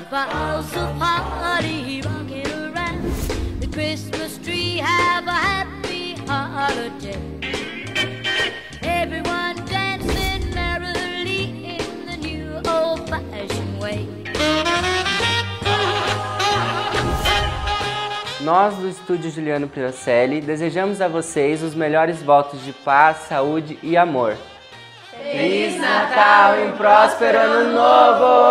files of party rocking around the Christmas tree. Have a happy holiday. Everyone dancing merrily in the new old-fashioned way. Nós do Estúdio Juliano Pirocelli desejamos a vocês os melhores votos de paz, saúde e amor. Feliz Natal e um próspero Ano Novo!